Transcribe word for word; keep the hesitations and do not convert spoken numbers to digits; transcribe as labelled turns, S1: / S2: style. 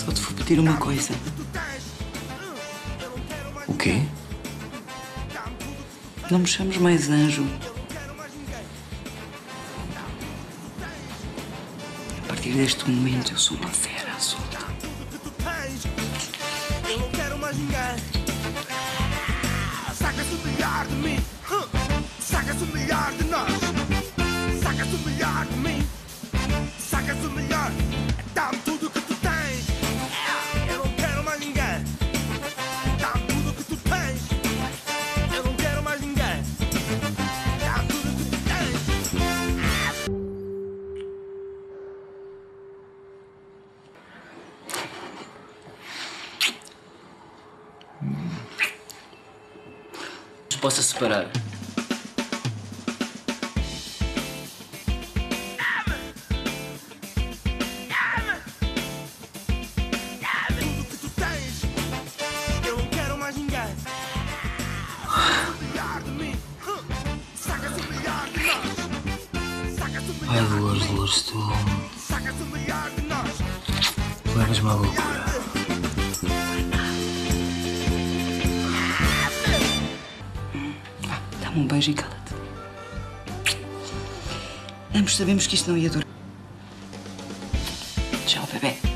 S1: Só te vou pedir uma coisa.
S2: O quê?
S1: Não me chames mais anjo. A partir deste momento eu sou uma fera solta.
S3: Eu não quero mais ninguém. Saca-se o melhor de mim. Saca-se o melhor de nós. Saca-se o melhor de mim. Saca-se o melhor. Dá-me tudo o que tu tens. Eu não quero mais ninguém. Dá-me tudo o que tu tens. Eu não quero mais ninguém. Dá-me tudo o que tu tens.
S2: Possa separar.
S3: Tudo que tu tens. Eu não quero mais ninguém. Saca-se o melhor de mim. Saca-se o melhor de nós. Saca-se o melhor
S2: Ai,
S3: de
S2: Dolores,
S3: mim.
S2: Dolores, tu
S3: Saca-se o melhor de nós.
S2: levas-me à loucura.
S1: Vá, dá-me um beijo e cala-te. Ambos sabemos que isto não ia durar. Tchau, bebê.